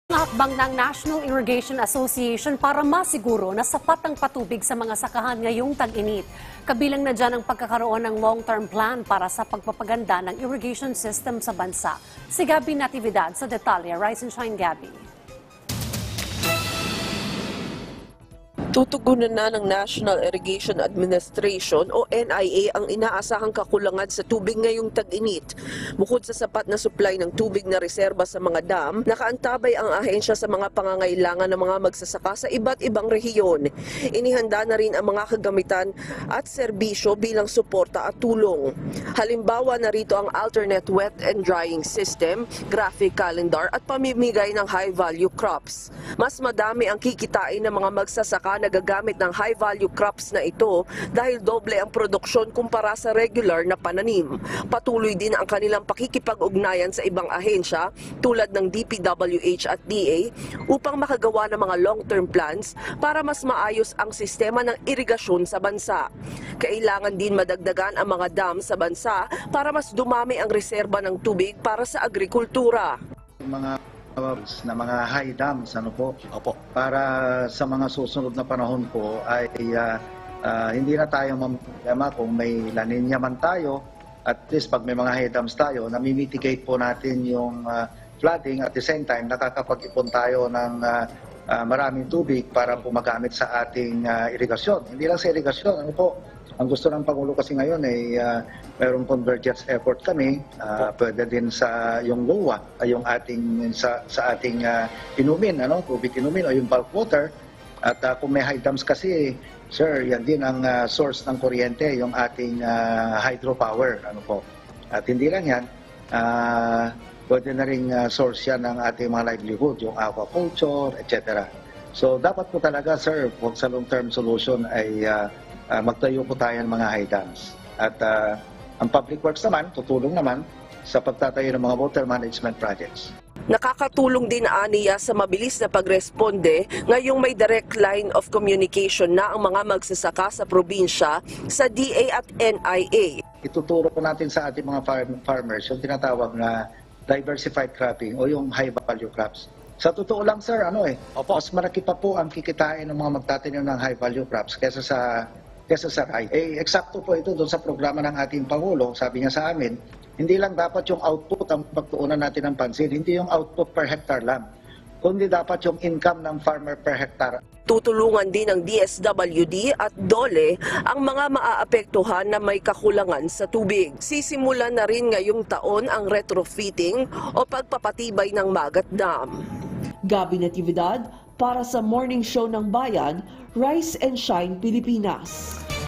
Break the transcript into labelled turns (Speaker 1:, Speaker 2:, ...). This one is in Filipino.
Speaker 1: Hakbang ng National Irrigation Association para masiguro na sapat ang patubig sa mga sakahan ngayong tag-init. Kabilang na dyan ang pagkakaroon ng long-term plan para sa pagpapaganda ng irrigation system sa bansa. Si Gabby Natividad sa detalye. Rise and Shine, Gabby.
Speaker 2: Tutugunan na ng National Irrigation Administration o NIA ang inaasahang kakulangan sa tubig ngayong tag-init. Bukod sa sapat na supply ng tubig na reserba sa mga dam, nakaantabay ang ahensya sa mga pangangailangan ng mga magsasaka sa iba't ibang rehiyon. Inihanda na rin ang mga kagamitan at serbisyo bilang suporta at tulong. Halimbawa narito ang alternate wet and drying system, graphic calendar at pamimigay ng high-value crops. Mas madami ang kikitain ng mga magsasaka na gagamit ng high-value crops na ito dahil doble ang produksyon kumpara sa regular na pananim. Patuloy din ang kanilang pakikipag-ugnayan sa ibang ahensya tulad ng DPWH at DA upang makagawa ng mga long-term plans para mas maayos ang sistema ng irigasyon sa bansa. Kailangan din madagdagan ang mga dam sa bansa para mas dumami ang reserba ng tubig para sa agrikultura.
Speaker 3: Na mga high dams para sa mga susunod na panahon po ay hindi na tayo mamproblema kung may La Nina man tayo, at least pag may mga high dams tayo, namimitigate po natin yung flooding, at the same time nakakapag-ipon tayo ng maraming tubig para po magamit sa ating irigasyon. Hindi lang sa irigasyon, ang gusto ng Pangulo kasi ngayon ay mayroong convergence effort kami, pwede din sa yung LOA, yung ating sa ating inumin, tubig inumin o yung bulk water. At kung may high dams kasi, sir, yan din ang source ng kuryente, yung ating hydropower, At hindi lang yan, pwede na ring source yan ng ating mga livelihood, yung aquaculture, etc. So dapat po talaga, sir, sa long-term solution ay magtayo po tayo ng mga high dams. At ang public works naman, tutulong naman sa pagtatayo ng mga water management projects.
Speaker 2: Nakakatulong din aniya sa mabilis na pagresponde ngayong may direct line of communication na ang mga magsasaka sa probinsya sa DA at NIA.
Speaker 3: Ituturo po natin sa ating mga farmers yung tinatawag na diversified cropping o yung high value crops. Sa totoo lang, sir, mas malaki pa po ang kikitain ng mga magtatanim ng high value crops kesa sa rice. Eksakto po ito doon sa programa ng ating Pangulo. Sabi niya sa amin, hindi lang dapat yung output ang pagtuunan natin ng pansin, hindi yung output per hectare lang, kundi dapat yung income ng farmer per hectare.
Speaker 2: Tutulungan din ng DSWD at DOLE ang mga maaapektuhan na may kakulangan sa tubig. Sisimulan na rin ngayong taon ang retrofitting o pagpapatibay ng Magat Dam.
Speaker 4: Gabby Natividad para sa Morning Show ng Bayan, Rise and Shine, Pilipinas.